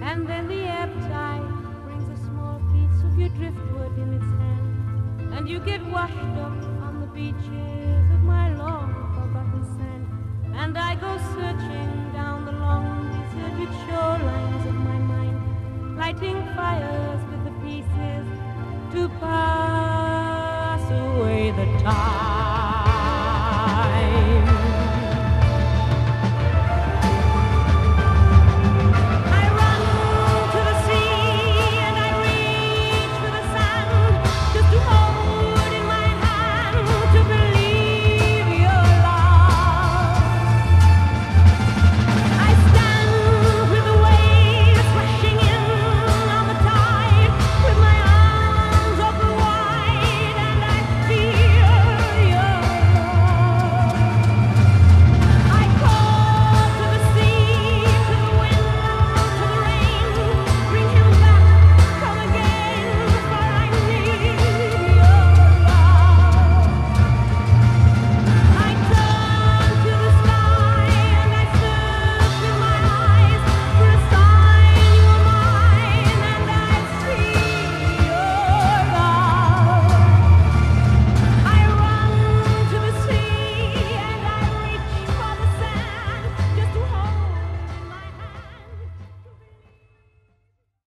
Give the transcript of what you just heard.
And then the ebb tide brings a small piece of your driftwood in its hand, and you get washed up on the beaches of my long forgotten sand. And I go searching down the long deserted shorelines of my mind, lighting fires with the pieces to pass away the time.